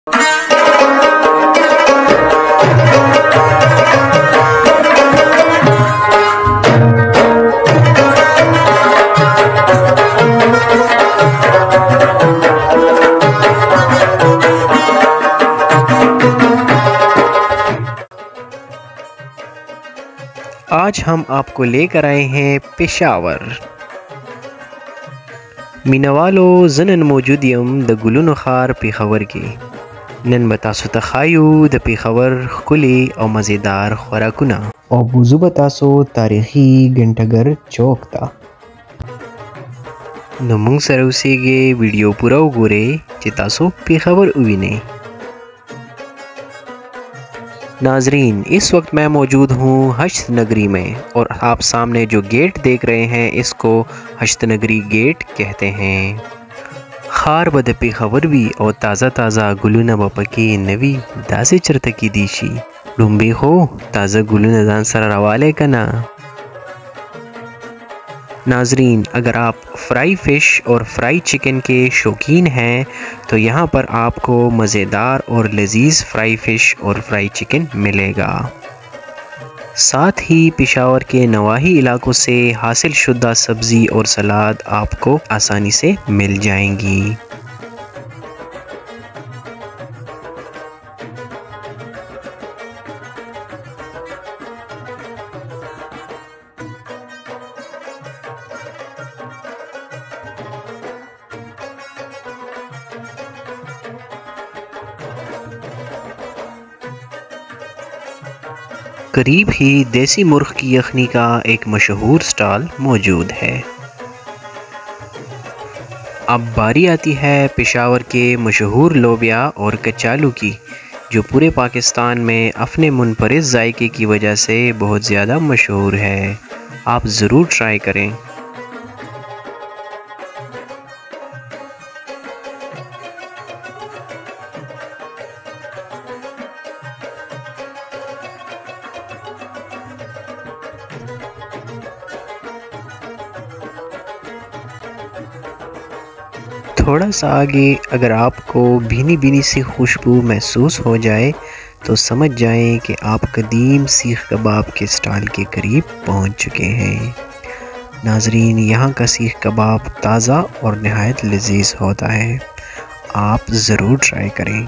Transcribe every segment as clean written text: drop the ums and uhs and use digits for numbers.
आज हम आपको लेकर आए हैं पेशावर। मीनावालो ज़नन मौजूदियम द गुलुन खार पेशावर के नन बतासो तखायु द पेशावर खुले और मज़ेदार खुराकुना और बुजु बतासो तारीखी घंटाघर चौक था। नमुंग सरवसेगे वीडियो पूरा गोरे चितासो पेशावर उविने। नाजरीन, इस वक्त मैं मौजूद हूँ हश्त नगरी में और आप सामने जो गेट देख रहे हैं इसको हश्त नगरी गेट कहते हैं। खार बद पेशावर भी और ताज़ा ताज़ा गुलुना बपकी नवी दासे चरतकी दीशी डुम्बी हो ताज़ा गुलुना दान सर रवाले का ना। नाजरीन, अगर आप फ्राई फ़िश और फ्राई चिकन के शौकीन हैं तो यहाँ पर आपको मज़ेदार और लजीज फ्राई फ़िश और फ्राई चिकन मिलेगा। साथ ही पेशावर के नवाही इलाकों से हासिल शुदा सब्ज़ी और सलाद आपको आसानी से मिल जाएंगी। करीब ही देसी मुर्ग की यखनी का एक मशहूर स्टॉल मौजूद है। अब बारी आती है पेशावर के मशहूर लोबिया और कचालू की, जो पूरे पाकिस्तान में अपने मुनफरिद जायके की वजह से बहुत ज़्यादा मशहूर है। आप ज़रूर ट्राई करें। थोड़ा सा आगे अगर आपको भीनी भीनी सी खुशबू महसूस हो जाए तो समझ जाएं कि आप कदीम सीख कबाब के स्टॉल के करीब पहुंच चुके हैं। नाजरीन, यहाँ का सीख कबाब ताज़ा और नहायत लजीज होता है। आप ज़रूर ट्राई करें।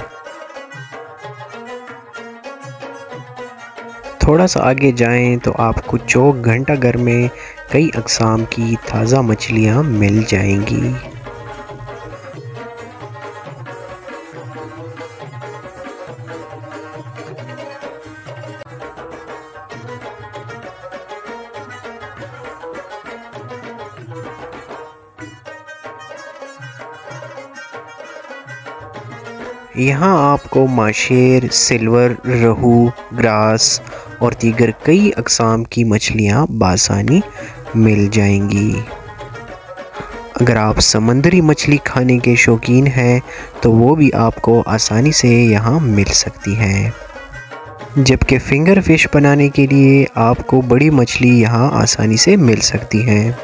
थोड़ा सा आगे जाएं तो आपको चौक घंटाघर में कई अक़साम की ताज़ा मछलियाँ मिल जाएंगी। यहाँ आपको माशेर, सिल्वर, रहू, ग्रास और दीगर कई अक़साम की मछलियाँ बासानी मिल जाएंगी। अगर आप समंदरी मछली खाने के शौकीन हैं तो वो भी आपको आसानी से यहाँ मिल सकती हैं, जबकि फिंगर फिश बनाने के लिए आपको बड़ी मछली यहाँ आसानी से मिल सकती हैं।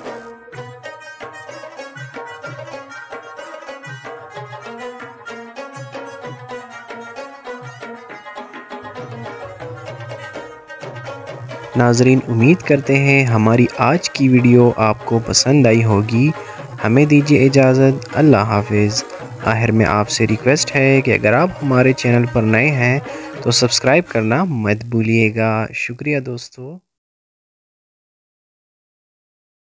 नाजरीन, उम्मीद करते हैं हमारी आज की वीडियो आपको पसंद आई होगी। हमें दीजिए इजाज़त। अल्लाह हाफिज़। आखिर में आपसे रिक्वेस्ट है कि अगर आप हमारे चैनल पर नए हैं तो सब्सक्राइब करना मत भूलिएगा। शुक्रिया दोस्तों।